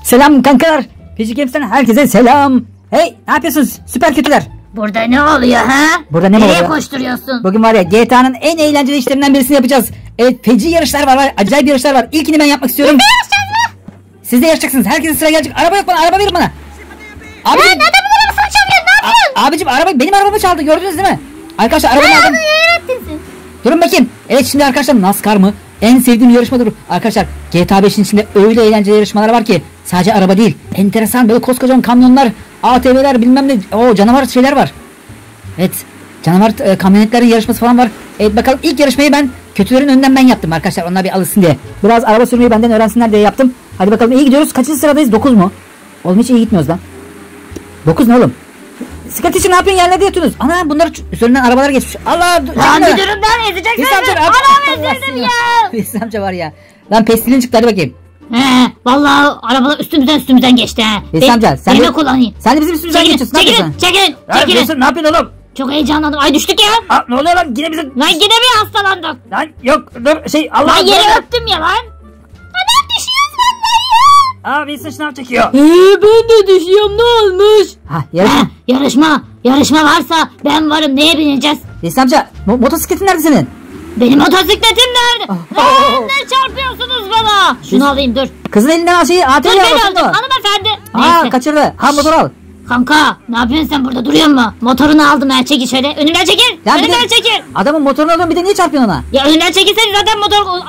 Selam kankalar. Feci Games'ten herkese selam. Hey, ne yapıyorsunuz süper kötüler? Burada ne oluyor ha? Burada ne oluyor? Nereye koşturuyorsun? Bugün var ya GTA'nın en eğlenceli işlerinden birisini yapacağız. Evet, feci yarışlar var. Acayip yarışlar var. İlkini ben yapmak istiyorum. Biz de yarışacağız mı? Siz de yarışacaksınız. Herkesin sıra gelecek. Araba yok bana. Araba verin bana. Abi nereden bu arabasını çalıyorsun? Ne yapıyorsun? Abicim benim arabamı çaldı. Gördünüz değil mi? Arkadaşlar arabayı aldım. Durun bakayım. Evet şimdi arkadaşlar NASCAR mı? En sevdiğim yarışmadır. Arkadaşlar GTA 5'in içinde öyle eğlenceli yarışmalar var ki sadece araba değil. Enteresan böyle koskocaman kamyonlar, ATV'ler bilmem ne. O canavar şeyler var. Evet. Canavar kamyonetlerin yarışması falan var. Evet bakalım ilk yarışmayı ben kötülerin önden ben yaptım arkadaşlar. Onlar bir alışsın diye. Biraz araba sürmeyi benden öğrensinler diye yaptım. Hadi bakalım iyi gidiyoruz. Kaçıncı sıradayız? 9 mu? Oğlum hiç iyi gitmiyoruz lan. 9 ne oğlum? Sıkıntı için ne yapıyorsun, yerlerde yatıyorsunuz? Ana bunlar üzerinden arabalar geçmiş. Allah. Lan bir durun ben ezeceksin. Anam ezildim ya. Hüsnü amca var ya. Lan pestilin çıktı hadi bakayım. Vallahi arabalar üstümüzden geçti ha. Hüsnü amca sen de kullanayım. Sen de bizim üstümüzden geçiyorsun. Çekilin. Ne yapıyorsun oğlum? Çok heyecanlandım. Ay düştük ya. Ne oluyor lan? Yine bizim... Lan yine mi hastalandık? Lan yok dur Allah. Lan yere öptüm ya lan. Anam düşüyoruz vallahi ya. Wilson şınav çekiyor. Ben de düşüyorum ne olmuş? Yarışma varsa ben varım, neye bineceğiz? Hüsnü amca motosikletin nerede senin? Benim motosikletim nerede? Ne çarpıyorsunuz bana? Şunu alayım dur. Kızın elinden şeyi ATV Dur ben aldım. aldım hanımefendi. Kaçırdı. Motor al. Kanka ne yapıyorsun sen burada, duruyor mu? Motorunu aldım ben, çekil şöyle. Önümden çekil. Önümden çekil. Adamın motorunu alıyorsun bir de niye çarpıyorsun ona? Ya önümden çekilseniz zaten motor...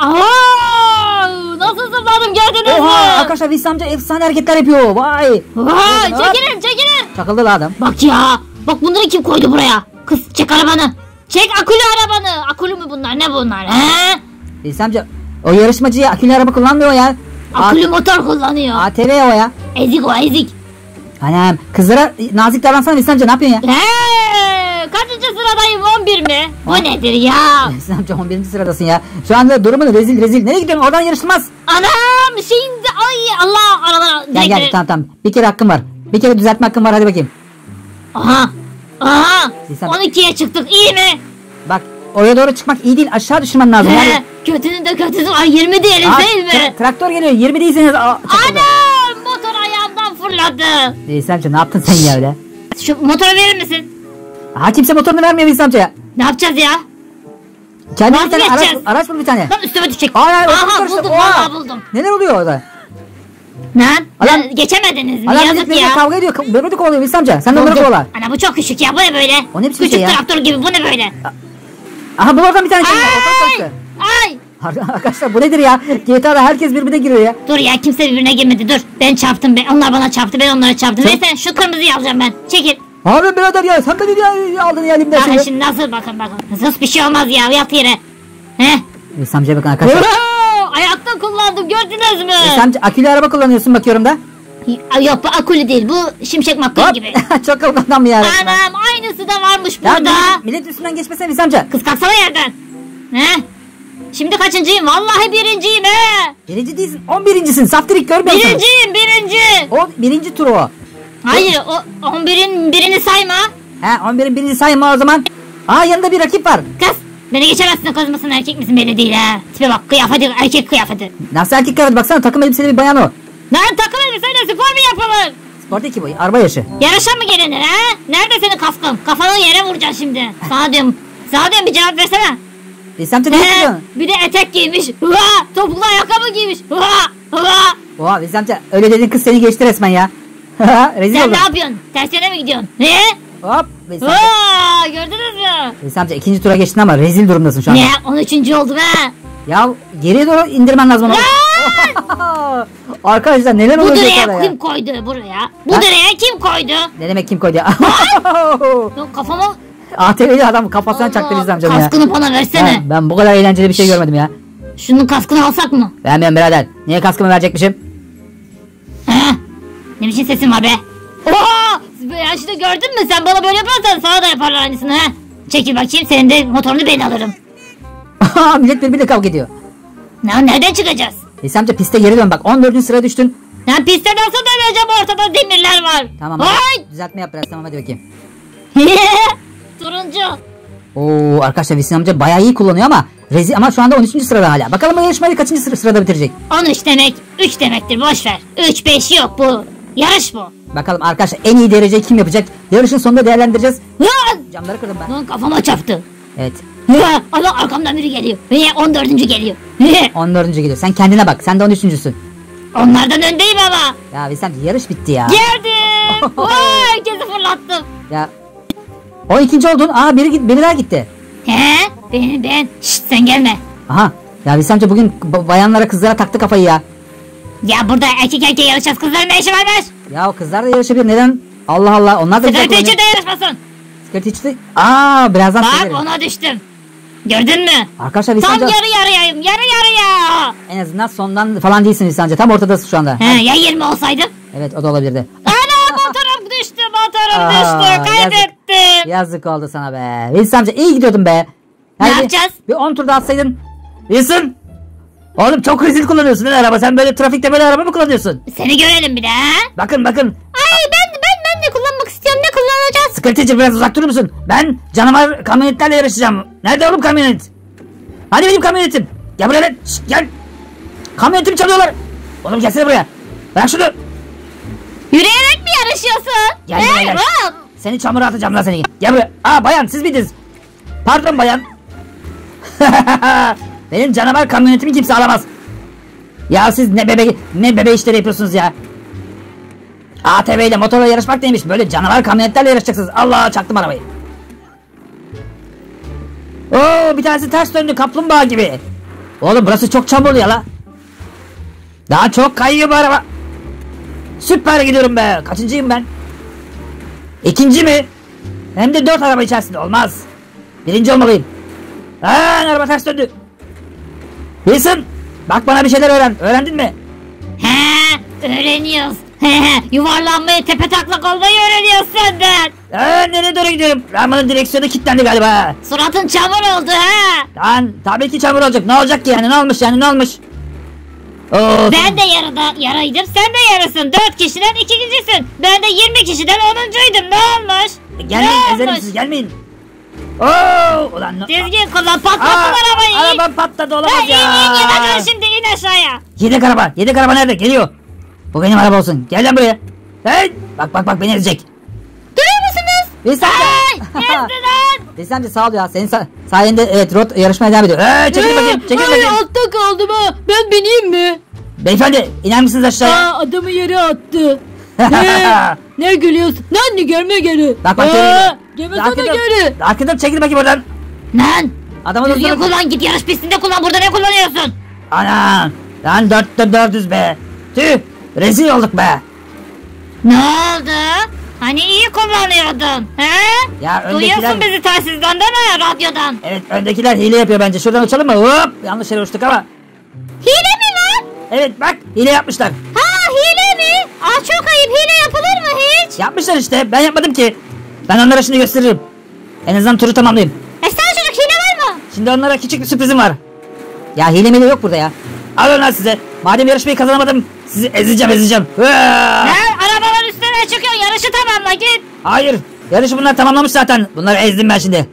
Nasıl zıpladım gördünüz mü? Arkadaşlar Hüsnü amca efsane hareketler yapıyor. Vay. Çekilin. Çakıldı la adam. Bak ya. Bak bunları kim koydu buraya? Kız çek arabanı. Çek akülü arabanı. Akülü mü bunlar? Ne bunlar? Hüsnü amca o yarışmacı akülü araba kullanmıyor ya. Akülü motor kullanıyor. ATV o ya. Ezik. Anam kızlara nazik davransana Hüsnü amca, ne yapıyorsun ya? Kaçıncı sıradayım, 11 mi? Bu nedir ya? Hüsnü amca 11. sıradasın ya. Şu anda durumun rezil. Nereye gidiyorsun? Oradan yarışılmaz. Anam şimdi ay Allah aralara. Gel tamam. Bir kere hakkım var. Bir kere düzeltme hakkım var, hadi bakayım. Aha. 12'ye çıktık, iyi mi? Bak oraya doğru çıkmak iyi değil, aşağı düşürmen lazım. Kötünün de kötüsü. Ay 20 diyelim değil mi? Traktör geliyor, 20 değilseniz. Anam motor ayağımdan fırladı. Hüsnü amca ne yaptın sen ya öyle? Şu motoru verir misin? Kimse motorunu vermiyor Hüsnü amcaya. Ne yapacağız ya? Kendine bir tane araç bul bir tane. Lan üstüme düşecek. Aha buldum vallahi buldum. Neler oluyor orada? Lan geçemediniz mi? Yazık ya. Kavga ediyor. Böbürü kovalıyor Hüsnü amca. Sen de onları kovala. Ana bu çok küçük ya, bu ne böyle? O ne biçim küçük şey ya? traktör gibi, bu ne böyle? Aha bu oradan bir tane. Ay. Arkadaşlar bu nedir ya? GTA'da herkes birbirine giriyor ya. Dur ya, kimse birbirine girmedi, dur. Ben çarptım, onlar bana çarptı, ben onlara çarptım. Neyse şu kırmızıyı alacağım ben. Çekil. Abi birader ya, sen beni ya aldın ya elimden şimdi. Şimdi nasıl, bakın. Nasıl bir şey olmaz ya, yat yere. Hüsnü amcaya bakın arkadaşlar. Ayakta kullandım, gördünüz mü? Hüsnü amca akülü araba kullanıyorsun bakıyorum da. Yok bu akülü değil, bu şimşek McQueen gibi. Çok adam ya. Anam aynısı da varmış burada. Millet üstünden geçmesene Hüsnü amca. Kız kalksana yerden. Şimdi kaçıncıyım? Vallahi birinciyim Birinci değilsin, 11.'sin. Saftirik görmüyor musun? Birinci. O birinci tur o. Hayır o 11'in birini sayma. 11'in birinci sayma o zaman. Yanında bir rakip var. Kız beni geçemezsin, kız mısın erkek misin belli değil ha. Tipe bak, kıyafeti erkek kıyafeti. Nasıl erkek kıyafeti, baksana takım elbiseli bir bayan o. Lan takım elbiseyle spor mu yapılır? Spor değil ki bu, araba yaşı. Yarışa mı gelinir ha? Nerede senin kaskın? Kafanı yere vuracağım şimdi. Sana diyorum bir cevap versene. Sen de ne yapıyorsun? Bir de etek giymiş. Topuklu ayakkabı giymiş. Oha Hüsnü öyle dediğin kız seni geçti resmen ya. Rezil sen oldun. ne yapıyorsun? Ters yöne mi gidiyorsun? Hop. Gördünüz mü? Hüsnü amca ikinci tura geçtin ama rezil durumdasın şu anda. 13. oldum Ya geriye doğru indirmen lazım onu. Arkadaşlar neler oluyor bu ya? direğe kim koydu buraya? Bu direğe kim koydu? Ne demek kim koydu ya? Kafama... ATV'li adam kafasına çaktı Hüsnü amcam ya. Kaskını bana versene. Ben bu kadar eğlenceli bir şey görmedim ya. Şunun kaskını alsak mı? Beğenmiyorum birader. Niye kaskımı verecekmişim? Ne biçim sesin var be? Oha! Ya işte gördün mü, sen bana böyle yaparsan sana da yaparlar aynısını ha. Çekil bakayım, senin de motorunu ben alırım. Millet birbiriyle kavga ediyor. Nereden çıkacağız? Hüsnü amca piste geri dön bak, 14. sıraya düştün. Piste nasıl döneceğim, ortada demirler var. Tamam düzeltme yap biraz, tamam hadi bakayım. Turuncu. Oo arkadaşlar Wilson amca bayağı iyi kullanıyor ama rezil, ama şu anda 13. sırada hala. Bakalım bu yarışmayı kaçıncı sırada bitirecek? 13 demek 3 demektir, boş ver. 3-5 yok, bu yarış bu. Bakalım arkadaşlar en iyi dereceyi kim yapacak? Yarışın sonunda değerlendireceğiz. Lan! Camları kırdım ben. Lan kafama çarptı. Evet. Ya, Allah, arkamdan biri geliyor. Ve 14. geliyor. 14. geliyor. Sen kendine bak. Sen de 13.sün. Onlardan öndeyim ama. Ya Wilson amca yarış bitti ya. Geldim. Vay, herkesi fırlattım. Ya 12. oldun. Aa biri daha gitti. He? Ben. Şşt, sen gelme. Aha. Ya Wilson amca bugün bayanlara kızlara taktı kafayı ya. Ya burada erkek erkeğe yarışacağız. Kızların ne işi varmış? Ya o kızlar da yarışabilir. Neden? Allah Allah. Onlar da güzel Sıkıntı kullanıyor. içinde yarışmasın. Skirt içti. Aa birazdan Bak, söylerim. ona düştüm. Gördün mü? Arkadaşlar Wilson Tam amca yarı yarıyayım. Yarı yarıya. en azından sondan falan değilsin Wilson amca. Tam ortadasın şu anda. He, ya 20 olsaydım? Evet o da olabilirdi. Ana, motorum düştü. Motorum Aa, düştü. Kaybettim. Yazık oldu sana be. Wilson amca iyi gidiyordun be. Ne Yani yapacağız? Bir 10 tur daha atsaydın. Wilson. Oğlum çok rezil kullanıyorsun lan araba. Sen böyle trafikte böyle araba mı kullanıyorsun? Seni görelim bir de ha. Bakın. Ay ben de kullanmak istiyorum. Ne kullanacağız? Sıkıntıcı biraz uzak durur musun? Ben canavar kamyonetlerle yarışacağım. Nerede oğlum kamyonet? Hani benim kamyonetim? Gel buraya lan. Şşt, gel. Kamyonetimi çalıyorlar. Oğlum gelsene buraya. Bırak şunu. Yürüyerek mi yarışıyorsun? Gel buraya gel. Rob. Seni çamura atacağım lan seni. Gel buraya. Aa bayan siz miydiniz? Pardon bayan. Benim canavar kamyonetimi kimse alamaz. Ya siz ne bebe işleri yapıyorsunuz ya. ATV ile motorla yarışmak neymiş? Böyle canavar kamyonetlerle yarışacaksınız. Allah çaktım arabayı. Oo bir tanesi ters döndü kaplumbağa gibi. Oğlum burası çok çamurlu ya la. Daha çok kayıyor bu araba. Süper gidiyorum be. Kaçıncıyım ben? İkinci mi? Hem de 4 araba içerisinde olmaz. Birinci olmalıyım. Araba ters döndü. Wilson bak bana bir şeyler öğren. Öğrendin mi? He, öğreniyoruz. Yuvarlanmayı, tepe taklak olmayı öğreniyoruz senden. Nereye doğru gidiyorum? Rama'nın direksiyonu kilitlendi galiba. Suratın çamur oldu ha. Lan tabii ki çamur olacak. Ne olacak ki yani? Ne olmuş yani? Ne olmuş? Oo, Ben de yaraydım, sen de yarısın. 4 kişiden ikincisin. Ben de 20 kişiden 10'uncuydum. Ne olmuş? gelmeyin Ne ezerim olmuş? sizi gelmeyin. Oo, ulan Düzgün kullan, patlattın arabayı. Arabam patladı olamaz Ha, ya. in yanacaksın şimdi, in aşağıya. Yedek araba nerede? Geliyor. Bu benim araba olsun. Gel lan buraya. Hey! Bak beni ezecek. Görüyor musunuz? Wilson Ay, ezdi lan. Wilson amca sağ ol ya. Senin sayende evet rot yarışmaya devam ediyor. Çekil bakayım. Çekil bakayım. Altta kaldım ha. Ben bineyim mi? Beyefendi iner misiniz aşağıya? Adamı yere attı. Ne gülüyorsun? Lan görme geri. Bak Geme sana geri. Arkadaşım çekil bakayım oradan. Lan. Adamı Düzgün dostum. kullan, git yarış pistinde kullan. Burada ne kullanıyorsun? Ana. Lan 400 be. Tüh. Rezil olduk be. Ne oldu? Hani iyi kullanıyordun. He? Ya öndekiler- Duyuyorsun bizi telsizden değil mi? Radyodan. Evet öndekiler hile yapıyor bence. Şuradan uçalım mı? Hop. Yanlış yere uçtuk ama. Hile mi lan? Evet bak hile yapmışlar. Ha, hile mi? Aa, çok ayıp. Hile yapılır mı hiç? Yapmışlar işte. Ben yapmadım ki. Ben onlara şimdi gösteririm. En azından turu tamamlayayım. Sen çocuk, hile var mı? Şimdi onlara küçük bir sürprizim var. Ya hile mile yok burada ya. Alın lan size. Madem yarışmayı kazanamadım sizi ezeceğim. Ne? Arabalar üstüne çıkıyor. Yarışı tamamla, git. Hayır. Yarışı bunlar tamamlamış zaten. Bunları ezdim ben şimdi.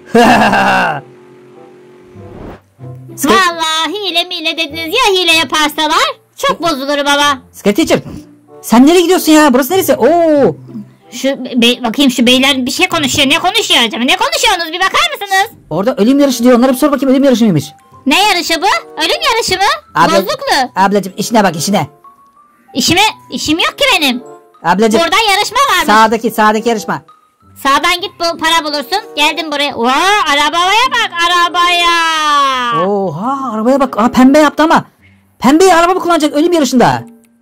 Vallahi hile mile dediniz, ya hile yaparsalar? Çok bozulur baba. Skirt Teacher. Sen nereye gidiyorsun ya? Burası neresi? Oo. Bakayım şu beyler bir şey konuşuyor. Ne konuşuyor acaba? Ne konuşuyorsunuz? Bir bakar mısınız? Orada ölüm yarışı diyor. Onlara bir sor bakayım ölüm yarışı mıymış? Ne yarışı bu? Ölüm yarışı mı? Bozuklu. Ablacım işine bak işine. İşim yok ki benim. Ablacım Burada yarışma varmış. sağdaki yarışma. Sağdan git, para bulursun. Geldim buraya. Arabaya bak, arabaya. Oha arabaya bak. Aa, pembe yaptı ama. Pembeyi araba mı kullanacak ölüm yarışında?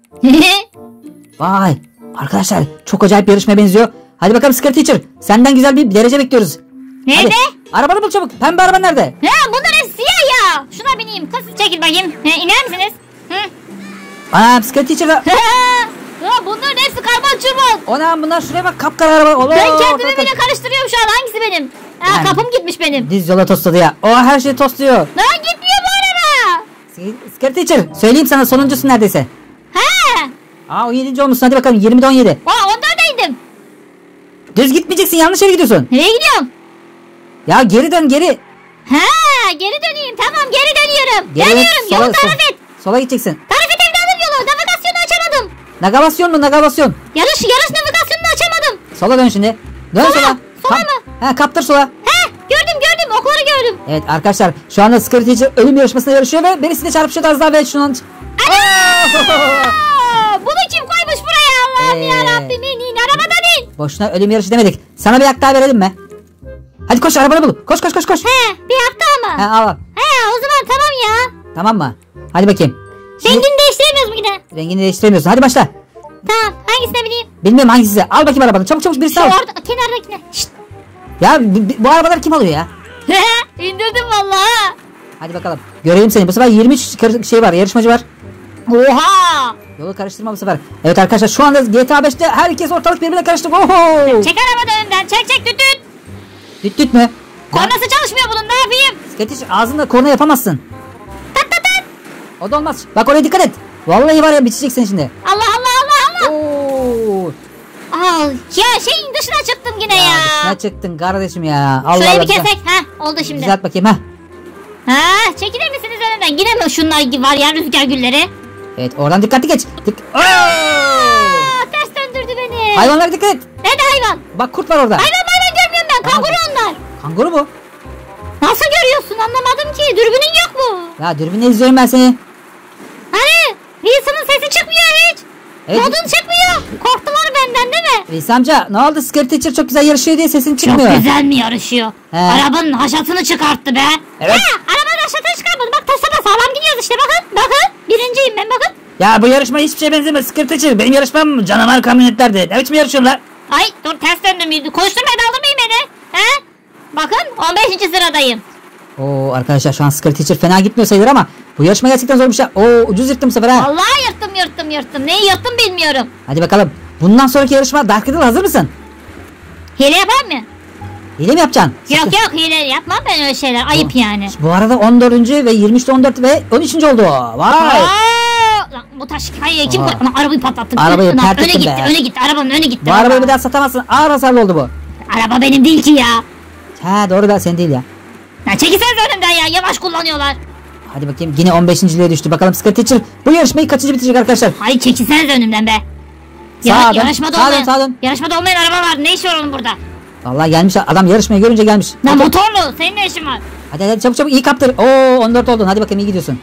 Vay. Arkadaşlar çok acayip bir yarışmaya benziyor. Hadi bakalım Skirt Teacher. Senden güzel bir derece bekliyoruz. Nerede? Hadi. Arabanı bul çabuk. Pembe araba nerede? Bunlar hep siyah ya. Şuna bineyim. Kız çekil bakayım. İner misiniz? Anam Skirt Teacher'da. Bunların hepsi karman çurman. Anam bunlar şuraya bak kapkara araba. Oo, Ben kendimi bak. bile karıştırıyorum şu an. Hangisi benim? Yani- Kapım gitmiş benim. Düz yola tosladı ya. O her şeyi tosluyor. Lan gitmiyor bu araba. Skirt Teacher söyleyeyim sana sonuncusun neredeyse. He. 17. olmuşsun hadi bakalım 20'de 17. Ondaydım. Düz gitmeyeceksin yanlış yere gidiyorsun. Nereye gidiyorum? Ya geri dön geri. Ha, geri döneyim. Tamam, geri dönüyorum. Geri Dönüyorum. Yolu tarif et. Sola gideceksin. Tarif et evladım yolu. Navigasyonu açamadım. Navigasyon mu navigasyon? Yarış navigasyonunu açamadım. Sola dön şimdi. Dön sola. Sola mı? He kaptır sola. He, gördüm. Okları gördüm. Evet arkadaşlar şu anda Scary Teacher ölüm yarışmasında yarışıyor ve birisiyle çarpışıyor az daha ve şu an... Aa, bunu kim koymuş buraya Allah'ım yarabbim, in arabadan in. Boşuna ölüm yarışı demedik. Sana bir hak daha verelim mi? Hadi koş arabanı bul. Koş. He, bir hafta ama. He al. He, o zaman tamam ya. Tamam mı? Hadi bakayım. Rengini değiştiremiyoruz mu yine? Rengini değiştiremiyorsun. Hadi başla. Tamam, hangisine bineyim? Bilmiyorum hangisi. Al bakayım arabanı. Çabuk birisi Şu al. orada kenardakine. Şşt. Ya bu arabaları kim alıyor ya? İndirdim vallahi. Hadi bakalım. Görelim seni. Bu sefer 23 şey var. Yarışmacı var. Oha. Yolu karıştırma bu sefer. Evet arkadaşlar şu anda GTA 5'te herkes ortalık birbirine karıştı. Oho! Çek arabadan önden. Çek düt. Düt mü? Kornası çalışmıyor bunun, ne yapayım? Sketiş ağzında korna yapamazsın. Tat. O da olmaz. Bak oraya dikkat et. Vallahi var ya biteceksin şimdi. Allah. Oo! Al. Ya şeyin dışına çıktım yine ya. Dışına çıktın kardeşim ya. Allah Şurayı Allah. bir kesek. Ha, oldu şimdi. Düzelt bakayım ha. Ha, çekilir misiniz önümden? Yine mi şunlar var ya, rüzgar gülleri? Evet oradan dikkatli geç. Aa, ters döndürdü beni. Hayvanlara dikkat et. Nerede hayvan? Bak kurt var orada. Hayvan görmüyorum ben. Kanguru onlar. Kanguru bu. Nasıl görüyorsun? Anlamadım ki. Dürbünün yok mu? Ya dürbünle izliyorum ben seni. Hani? Wilson'ın sesi çıkmıyor hiç. Evet. Modun çıkmıyor. Korktular benden değil mi? Reis amca ne oldu? Scary Teacher çok güzel yarışıyor diye sesin çıkmıyor. Çok güzel mi yarışıyor? He. Arabanın haşatını çıkarttı be. Evet. Ha, arabanın haşatını çıkartmadı. Bak tasama sağlam gidiyoruz işte, bakın. Birinciyim ben, bakın. Ya bu yarışma hiçbir şeye benzemez. Scary Teacher benim yarışmam canavar kamyonetlerdi. Ne biçim yarışıyorum lan? Ay dur, ters döndüm. Konuşturmaya daldırmayın beni. He? Bakın 15. sıradayım. Oo arkadaşlar şu an Scary Teacher fena gitmiyor sayılır ama bu yarışma gerçekten zormuş ya. Oo ucuz yırttım bu sefer ha. Vallahi yırttım. Neyi yırttım bilmiyorum. Hadi bakalım. Bundan sonraki yarışma Dark Riddle hazır mısın? Hile yapar mı? Hile mi yapacaksın? Yok hile yapmam ben öyle şeyler. Ayıp yani. Bu arada 14. ve 23'te 14 ve 13. oldu. Vay. Lan bu taş kayayı kim Aa. koydu? Ama arabayı patlattım. Arabayı Lan, pert ettin be. öne gitti. Arabanın öne gitti. Bu arabayı bir daha satamazsın. Ağır hasarlı oldu bu. Araba benim değil ki ya. Ha doğru da sen değil ya. Ya çekilseniz önümden ya. Yavaş kullanıyorlar. Hadi bakayım yine 15.liğe düştü. Bakalım Scary Teacher bu yarışmayı kaçıncı bitirecek arkadaşlar? Hayır, çekilseniz önümden be. Sağa dön, sağa dön. Yarışmada olmayan araba var. Ne işi var onun burada? Vallahi gelmiş adam yarışmaya görünce gelmiş. Ne Hadi. motorlu? Senin ne işin var? Hadi çabuk iyi kaptır. Oo 14 oldun. Hadi bakayım iyi gidiyorsun.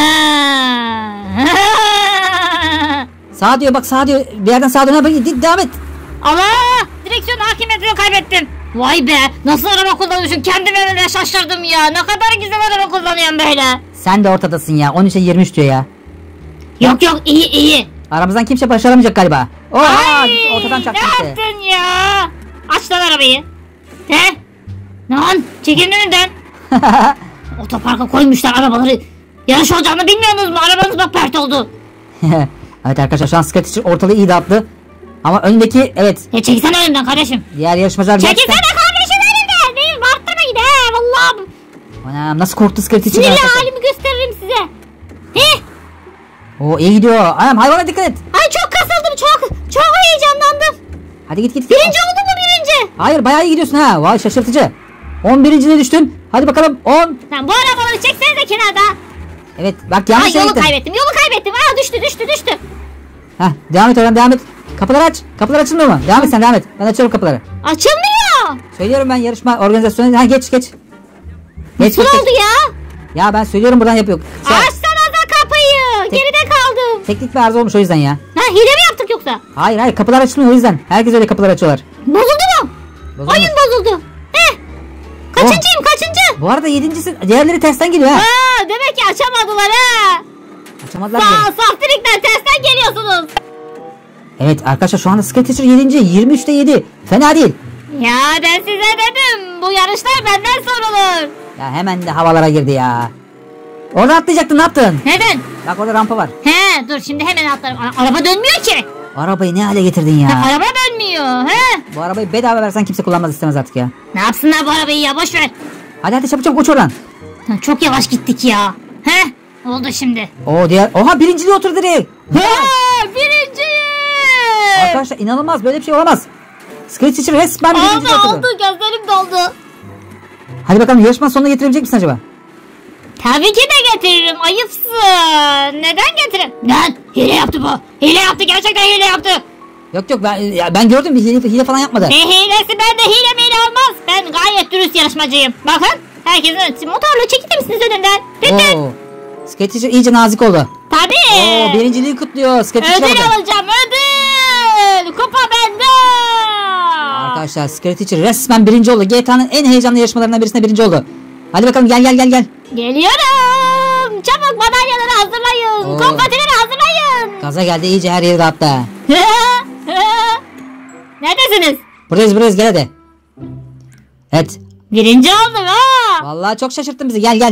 Sağ diyor bak sağ diyor. Bir yerden sağa dön. Hadi devam et. Allah! Direksiyon hakimiyetini kaybettim. Vay be! Nasıl araba kullanıyorsun? Kendime öyle şaşırdım ya. Ne kadar güzel araba kullanıyorum böyle. Sen de ortadasın ya. 13'e 23 diyor ya. Yok iyi. Aramızdan kimse başaramayacak galiba. Oha! Ay, Ortadan ne çarptın işte. yaptın ya? Aç lan arabayı. He? Lan çekilin önünden. Otoparka koymuşlar arabaları. Yarış olacağını bilmiyorsunuz mu? Arabanız bak pert oldu. Evet arkadaşlar şu an Scary Teacher ortalığı iyi dağıttı. Ama öndeki evet Ya çekilsene önümden kardeşim. diğer yarışmacılar Çekilsene kardeşim önümden. Benim bağırttırmayın he. Vallahi Anam nasıl korktu Scary Teacher. sinirli arkadaşlar. halimi gösteririm size. He? Oo iyi gidiyor. Anam hayvana dikkat et. Ay çok kasıldım, çok heyecanlandım. Hadi git. Birinci oldun mu birinci? Hayır bayağı iyi gidiyorsun ha. Vay şaşırtıcı. 11.liğe düştün. Hadi bakalım 10. Sen bu arabaları çeksenize kenarda. Evet bak Ay yanlış yere yolu gittin. kaybettim. Aa düştü. Heh, devam et oradan devam et. Kapıları aç. Kapılar açılmıyor mu? Devam et sen devam et. Ben açıyorum kapıları. Açılmıyor. Söylüyorum ben yarışma organizasyonu. Ha geç. Geç Nasıl geç. oldu ya? Ya ben söylüyorum buradan yapıyor. Açsanıza kapıyı. Geride kaldım. Teknik bir arıza olmuş o yüzden ya. Ha hile mi yaptık yoksa? Hayır kapılar açılmıyor o yüzden. Herkes öyle kapılar açıyorlar. Bozuldu mu? Bozulmaz. Oyun bozuldu. Kaçıncıyım? Bu arada 7.'si diğerleri tersten geliyor ha. Ha, demek ki açamadılar ha. Açamadılar mı? Saftirikler tersten geliyorsunuz. Evet arkadaşlar şu anda Scary Teacher 7. 23'te 7. Fena değil. Ya ben size dedim. Bu yarışlar benden sorulur. Ya hemen de havalara girdi ya. Orada atlayacaktın ne yaptın? Neden? Bak orada rampa var. He dur şimdi hemen atlarım. Araba dönmüyor ki. Arabayı ne hale getirdin ya? Araba dönmüyor. He? Bu arabayı bedava versen kimse kullanmaz istemez artık ya. Ne yapsınlar bu arabayı ya, boş ver. Hadi çabuk uç oradan. Ha, çok yavaş gittik ya. He? Oldu şimdi. Oo diğer. Oha birinciliğe otur direkt. Birinciyim. Arkadaşlar inanılmaz böyle bir şey olamaz. Scary Teacher resmen birinciliğe oturdu. Oldu gözlerim doldu. Hadi bakalım yarışma sonuna getirebilecek misin acaba? Tabii ki de getiririm. Ayıpsın. Neden getireyim? Lan hile yaptı bu. Hile yaptı. Gerçekten hile yaptı. Yok ben gördüm bir hile falan yapmadı. Ne hilesi? Ben de hile olmaz. Ben gayet dürüst yarışmacıyım. Bakın. Herkesin motorla çekilir misiniz önümden? Lütfen. Oo. Skate Teacher iyice nazik oldu. Tabii. Oo, birinciliği kutluyor. Skate Teacher'a Ödül bakın. alacağım. Ödül. Kupa bende. Arkadaşlar Skate Teacher resmen birinci oldu. GTA'nın en heyecanlı yarışmalarından birisinde birinci oldu. Hadi bakalım gel. Geliyorum. Çabuk madalyaları hazırlayın. Oo. Konfetileri hazırlayın. Gaza geldi iyice her yeri dağıttı. Neredesiniz? Buradayız gel hadi. Evet. Birinci oldum ha. Vallahi çok şaşırttın bizi gel.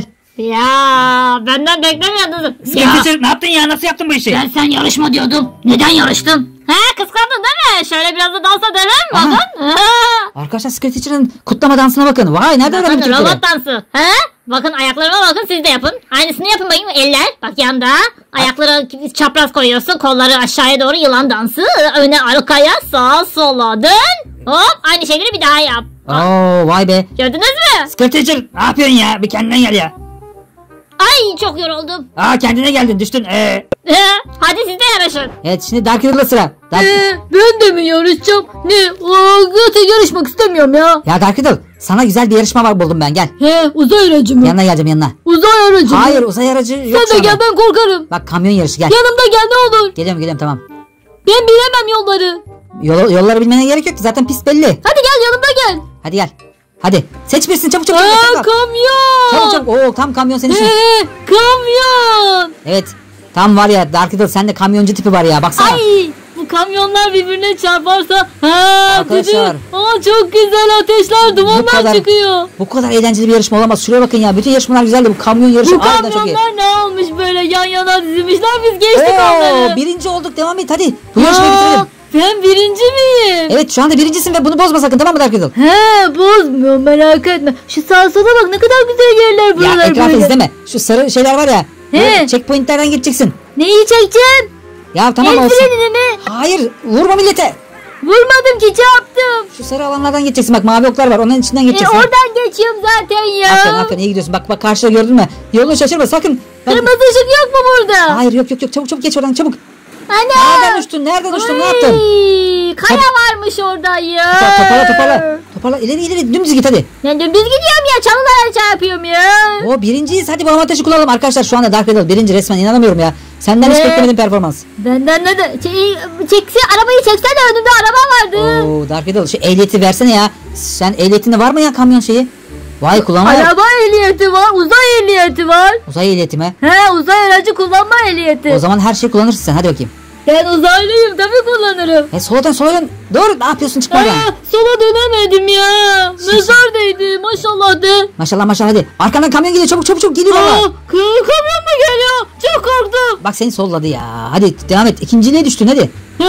Ya benden beklemiyordunuz. Skate Teacher ne yaptın ya? Nasıl yaptın bu işi? Sen yarışma diyordum. Neden yarıştın? Ha kıskandın değil mi? Şöyle biraz da dans edelim. Aha. Bakın. Ha. Arkadaşlar Skate Teacher'ın kutlama dansına bakın. Vay nerede öğrendin Bakın Türkleri? robot dansı. Ha? Bakın ayaklarıma bakın siz de yapın. Aynısını yapın bakayım. Eller bak yanda. Ayakları çapraz koyuyorsun. Kolları aşağıya doğru yılan dansı. Öne arkaya sağa sola dön. Hop aynı şeyleri bir daha yap. Oo vay be. Gördünüz mü? Skate Teacher ne yapıyorsun ya? Bir kendine gel ya. Ay çok yoruldum. Kendine geldin düştün. Hadi siz de yarışın. Evet şimdi Dark Riddle'la sıra. Ben de mi yarışacağım? Ne? Zaten yarışmak istemiyorum ya. Ya Dark Riddle sana güzel bir yarışma var buldum ben gel. He, uzay aracı mı? Yanına geleceğim yanına. Uzay aracı mı? Hayır uzay aracı yok Sen de şu gel, anda. ben korkarım. Bak kamyon yarışı gel. Yanımda gel ne olur. Geliyorum tamam. Ben bilemem yolları. Yolları bilmene gerek yok ki zaten pist belli. Hadi gel yanımda gel. Hadi gel. Hadi seç birisini çabuk. Kamyon. Çabuk. Oo tam kamyon senin için. Kamyon. Evet. Tam var ya Dark Riddle sende kamyoncu tipi var ya baksana. Ay bu kamyonlar birbirine çarparsa. Arkadaşlar. Çok güzel ateşler dumanlar çıkıyor. Bu kadar eğlenceli bir yarışma olamaz. Şuraya bakın ya. Bütün yarışmalar güzeldi. Bu kamyon yarışı Bu harbiden çok iyi. kamyonlar ne olmuş böyle yan yana dizilmişler, biz geçtik onları. Birinci olduk. Devam et hadi. Bu yarışmayı bitirelim. Ben birinci miyim? Evet şu anda birincisin ve bunu bozma sakın tamam mı Dark Riddle? Bozmuyorum merak etme. Şu sağa sola bak ne kadar güzel yerler buralar Ya etrafı böyle. izleme. Şu sarı şeyler var ya. He. Checkpointlerden geçeceksin. Neyi çekeceğim? Ya tamam El olsun. frenini mi? Hayır vurma millete. Vurmadım ki çarptım. Şu sarı alanlardan geçeceksin bak mavi oklar var onun içinden geçeceksin. Oradan geçiyorum zaten ya. Aferin iyi gidiyorsun bak karşıda gördün mü? Yolunu şaşırma sakın. Kırmızı ışık yok mu burada? Hayır yok çabuk geç oradan çabuk. Ana. Nereden uçtun ne yaptın? Kaya varmış orada ya. Toparla ileri dümdüz git hadi. Ben dümdüz gidiyorum ya, çalılara çarpıyorum ya. O birinciyiz hadi bu avantajı kullanalım arkadaşlar şu anda Dark Riddle birinci resmen inanamıyorum ya. Senden hiç beklemedim performans. Benden ne de arabayı çeksene, önümde araba vardı. Oo Dark Riddle şu ehliyeti versene ya. Sen ehliyetinde var mı ya kamyon şeyi? Vay kullanma. Araba ehliyeti var, uzay ehliyeti var. Uzay ehliyeti mi? He, uzay aracı kullanma ehliyeti. O zaman her şeyi kullanırsın sen hadi bakayım. Ben uzaylıyım tabii kullanırım. Sola dön. Dur ne yapıyorsun çıkma oradan. Sola dönemedim ya. Mezardaydı maşallah de. Maşallah hadi. Arkandan kamyon geliyor çabuk geliyor valla. Kamyon mu geliyor? Çok korktum. Bak seni solladı ya. Hadi devam et. İkinciliğe düştün hadi.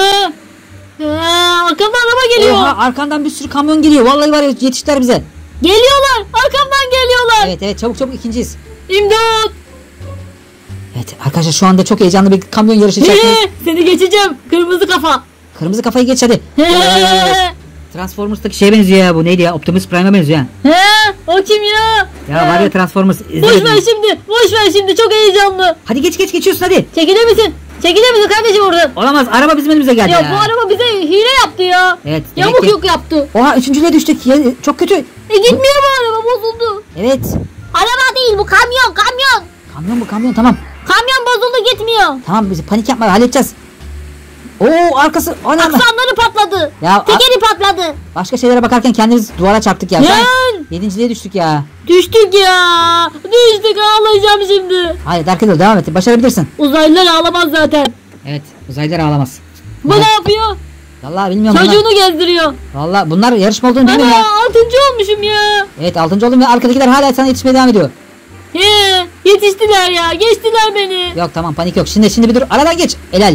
Arkamdan araba geliyor. Oha arkandan bir sürü kamyon geliyor. Vallahi var ya yetiştiler bize. Geliyorlar. Arkamdan geliyorlar. Evet çabuk ikinciyiz. İmdat. Evet arkadaşlar şu anda çok heyecanlı bir kamyon yarışı içerisinde. Seni geçeceğim. Kırmızı kafa. Kırmızı kafayı geç hadi. Transformers'taki şeye benziyor ya bu neydi ya Optimus Prime'a benziyor ya. O kim ya? Ya var ya Transformers. Boş ver şimdi çok heyecanlı. Hadi geçiyorsun hadi. Çekilir misin kardeşim oradan? Olamaz araba bizim elimize geldi ya. Bu araba bize hile yaptı ya. Evet. Yamuk yaptı. Oha üçüncülüğe düştük. Çok kötü. Gitmiyor bu araba, bozuldu. Evet. Araba değil bu kamyon. Kamyon tamam. Kamyon bozuldu gitmiyor. Tamam bizi panik yapma halledeceğiz. Oo arkası. Aksamları patladı. Ya Tekeri patladı. başka şeylere bakarken kendimiz duvara çarptık ya. Yedinciliğe düştük ya. Düştük ağlayacağım şimdi. Hayır Dark Riddle devam et. Başarabilirsin. Uzaylılar ağlamaz zaten. Evet uzaylılar ağlamaz. Bu ne yapıyor? Vallahi bilmiyorum. Çocuğunu gezdiriyor. Vallahi bunlar yarışma olduğunu bilmiyorum ya. 6. olmuşum ya. Evet 6. oldum ve arkadakiler hala sana yetişmeye devam ediyor. Yetiştiler ya. Geçtiler beni. Yok tamam panik yok. Şimdi bir dur. Aradan geç. Helal.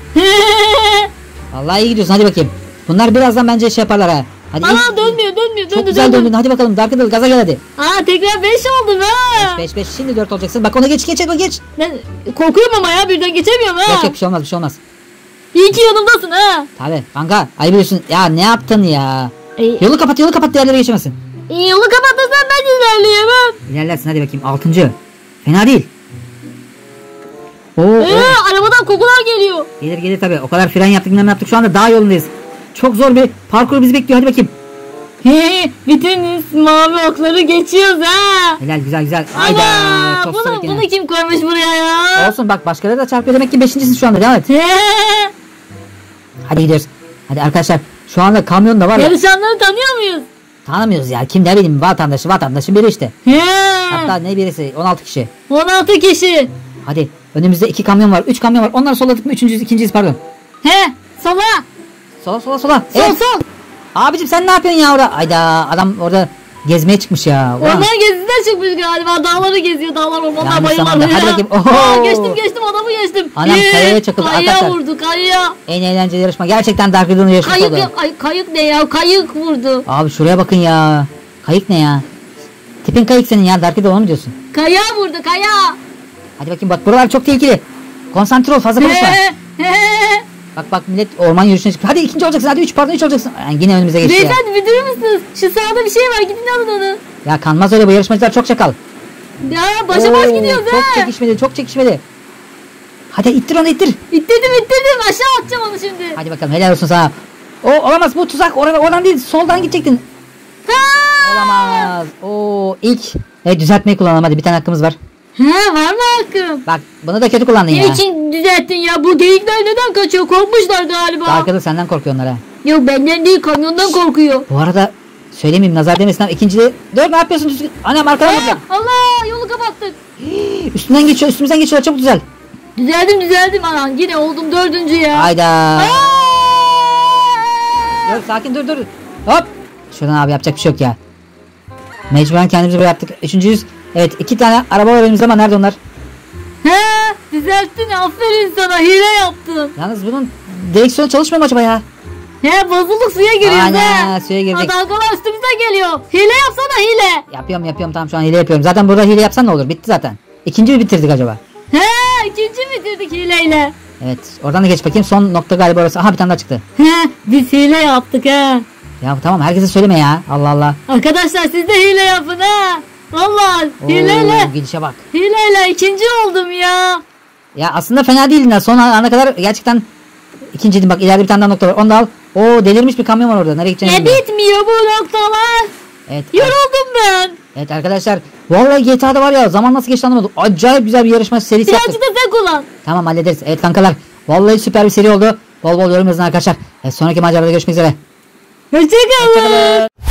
Vallahi iyi gidiyorsun hadi bakayım. Bunlar birazdan bence şey yaparlar ha. Hadi dönmüyor. Çok güzel döndün. Hadi bakalım Dark Riddle gaza gel hadi. Tekrar 5 oldum ha. 5 şimdi 4 olacaksın. Bak ona geç. Korkuyorum ama ya, birden geçemiyorum ha. Yok bir şey olmaz. İyi ki yanımdasın ha. Tabii kanka ayıp ediyorsun. Ya ne yaptın ya? Yolu kapat diğerleri geçemezsin. Yolu kapatırsan ben ilerleyemem. İlerlersin hadi bakayım. 6. Fena değil. Oo, Arabadan kokular geliyor. gelir gelir tabii. O kadar fren yaptık bilmem ne yaptık. Şu anda daha yolundayız. Çok zor bir parkur bizi bekliyor. Hadi bakayım. Bütün mavi okları geçiyoruz ha. Helal güzel güzel. Ana Hayda. Çok bunu kim koymuş buraya ya? Olsun bak başkaları da çarpıyor. Demek ki 5.'sin şu anda. Devam et. Hadi gidiyoruz. Hadi arkadaşlar. Şu anda kamyon da var ya. Yarışanları tanıyor muyuz? Tanımıyoruz ya. Kim ne bileyim vatandaşın biri işte. Hatta ne birisi 16 kişi. 16 kişi. Hadi önümüzde 2 kamyon var. 3 kamyon var. Onları solladık mı? Üçüncüyüz, ikinciyiz pardon. Sola. Sola. Sol. Abicim sen ne yapıyorsun ya orada? Ayda adam orada gezmeye çıkmış ya. Ulan. Orman gezisinden çıkmış galiba. Dağları geziyor. Dağlar ormanlar Yanlış bayırlar. zamanda. Hadi bakayım. Geçtim adamı geçtim. Anam kayaya çakıldı Kayaya arkadaşlar. vurdu kayaya. En eğlenceli yarışma. Gerçekten Dark Riddle'ın yarışması oldu. Kayık ne ya? Kayık vurdu. Abi şuraya bakın ya. Kayık ne ya? Tipin kayık senin ya. Dark Riddle onu mu diyorsun? Kaya vurdu kaya. Hadi bakayım bak buralar çok tehlikeli. Konsantre ol fazla konuşma. Bak millet orman yürüyüşüne çıkıyor. Hadi ikinci olacaksın. Hadi 3 olacaksın. Yani yine önümüze geçti ya. Beyefendi bir durur musunuz? Şu sağda bir şey var. Gidin alın onu. Ya kanmaz öyle bu yarışmacılar çok çakal. Ya başa baş Oo, gidiyoruz çok çekişmeli. Hadi ittir onu ittir. İttirdim. Aşağı atacağım onu şimdi. Hadi bakalım helal olsun sana. O olamaz bu tuzak oradan değil soldan gidecektin. Olamaz. İlk düzeltmeyi kullanalım hadi bir tane hakkımız var. Var mı hakkım? Bak bunu da kötü kullandın ya. Ne için düzelttin ya? Bu geyikler neden kaçıyor? Korkmuşlar galiba. Arkada senden korkuyor onlara. Yok benden değil kamyondan korkuyor. Bu arada söylemeyeyim nazar demesin ama ikincide. Dur ne yapıyorsun? Anam arkadan bakacak. Allah yolu kapattık. Üstümüzden geçiyor çabuk düzel. Düzeldim anan yine oldum 4. ya. Hayda. Dur sakin dur. Hop. Şuradan abi yapacak bir şey yok ya. Mecburen kendimizi böyle yaptık. 3.'yüz. Evet 2 tane araba var elimizde ama nerede onlar? Düzelttin aferin sana hile yaptın. Yalnız bunun direksiyonu çalışmıyor mu acaba ya? Bozuluk suya giriyoruz Aynen, suya girdik. Dalgalar üstümüze geliyor. Hile yapsana hile. Yapıyorum tamam şu an hile yapıyorum. Zaten burada hile yapsan ne olur? Bitti zaten. İkinci mi bitirdik acaba? İkinci bitirdik hileyle. Evet oradan da geç bakayım. Son nokta galiba orası. Aha bir tane daha çıktı. Biz hile yaptık Ya tamam herkese söyleme ya. Allah Allah. Arkadaşlar siz de hile yapın Vallahi hileyle. Gidişe bak. Hileyle ikinci oldum ya. Ya aslında fena değildin ha. Son ana kadar gerçekten ikinciydim. Bak ileride bir tane daha nokta var. Onu da al. Delirmiş bir kamyon var orada. Nereye gideceğini bilmiyorum. Bitmiyor bu noktalar. Evet. Yoruldum ben. Evet arkadaşlar. Vallahi GTA'da var ya zaman nasıl geçti anlamadım. Acayip güzel bir yarışma serisi yaptık. Birazcık da sen kullan. Tamam hallederiz. Evet kankalar. Vallahi süper bir seri oldu. Bol yorum yazın arkadaşlar. Sonraki macerada görüşmek üzere. Hoşçakalın. Hoşçakalın.